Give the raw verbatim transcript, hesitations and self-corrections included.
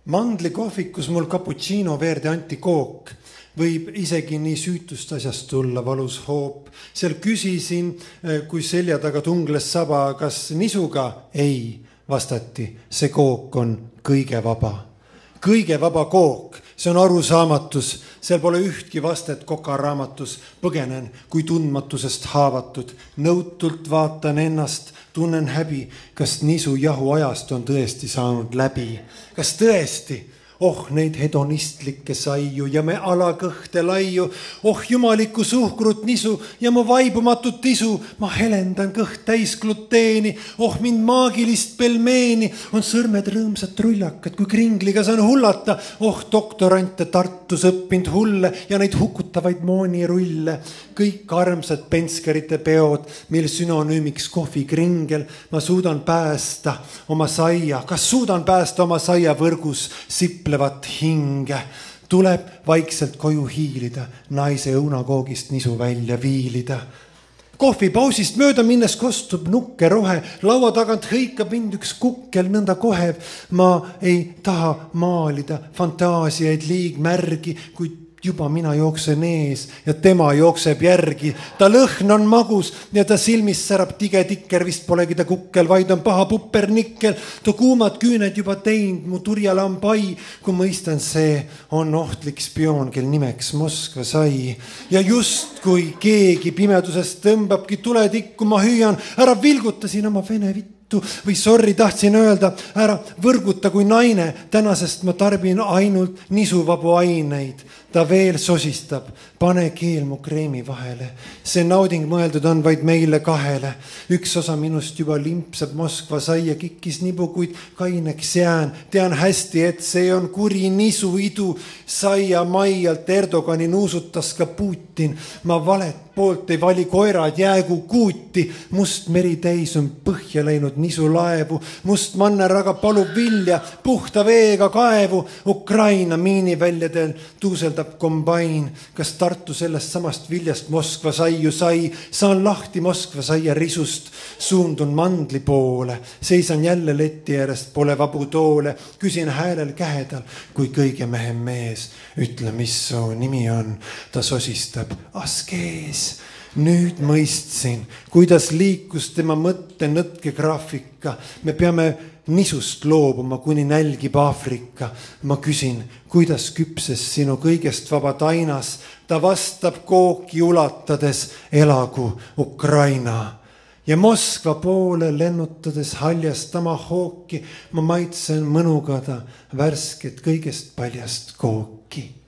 Mandlikohvikus mul cappuccino verde anti kook. Võib isegi nii süütust asjast tulla valus hoop. Seal küsisin, kui selja taga tungles saba, kas nisuga? Ei, vastati, see kook on kõige vaba. Kõige vaba kook, see on arusaamatus. Seal pole ühtki vastet kokaraamatus. Põgenen, kui tundmatusest haavatud. Nõutult vaatan ennast, tunnen häbi. Kas nisu jahu ajast on tõesti saanud läbi? Kas tõesti? Oh, neid hedonistlikke saiu ja me alakõhte laiu. Oh, jumaliku suhkrut nisu ja mu vaibumatut tisu. Ma helendan kõht täis gluteeni. Oh, mind maagilist pelmeeni. On sõrmed rõõmsad trullakad, kui kringliga saan hullata. Oh, doktorante Tartus õppinud hulle ja neid hukutavaid moonirulle. Kõik armsad penskerite peod, mil sünonüümiks kohvi kringel. Ma suudan päästa oma saia. Kas suudan päästa oma saia võrgus siplevat hinge? Tuleb vaikselt koju hiilida, naise õunakoogist nisu välja viilida. Kohvipausist mööda minnes kostub nukke rohe, laua tagant hõikab mind üks kukkel nõnda kohev. Ma ei taha maalida fantaasiaid liig märgi, kuid juba mina jooksen ees ja tema jookseb järgi. Ta lõhn on magus ja ta silmis särab tige tikker, vist polegi ta kukkel, vaid on paha puppernikkel. Ta kuumad küüned juba teinud mu turjalambai, kui mõistan, see on ohtlik spioon, kel nimeks Moskva sai. Ja just kui keegi pimedusest tõmbabki tuletikku, ma hüüan, ära vilgutasin oma vene vittu. Või sorry, tahtsin öelda, ära võrguta kui naine, tänasest ma tarbin ainult nisuvabu aineid. Ta veel sosistab, pane keel mu kreemi vahele. See nauding mõeldud on vaid meile kahele. Üks osa minust juba limpsab Moskva saia kikkis nibu, kuid kaineks jään. Tean hästi, et see on kuri nisu idu. Saia maialt Erdogani nuusutas ka Putin. Ma valet poolt ei vali koerad, jäägu kuuti. Must meri täis on põhja läinud nisu laevu. Must manner aga palub vilja, puhta veega kaevu. Ukraina miiniväljadel tuuseldab kombain. Kas Tartu sellest samast viljast Moskva saiu sai? Saan lahti Moskva saia risust. Suundun mandli poole. Seisan jälle leti äärest, pole vabu toole. Küsin häälel kähedal, kui kõige mehe mees. Ütle, mis su nimi on. Ta sosistab, askees. Nüüd mõistsin, kuidas liikus tema mõtte nõtke graafika. Me peame nisust loobuma, kuni nälgib Aafrika. Ma küsin, kuidas küpses sinu kõigest vaba tainas. Ta vastab kooki ulatades, elagu Ukraina. Ja Moskva poole lennutades haljastama hooki, ma maitsen mõnugada värsket kõigest paljast kooki.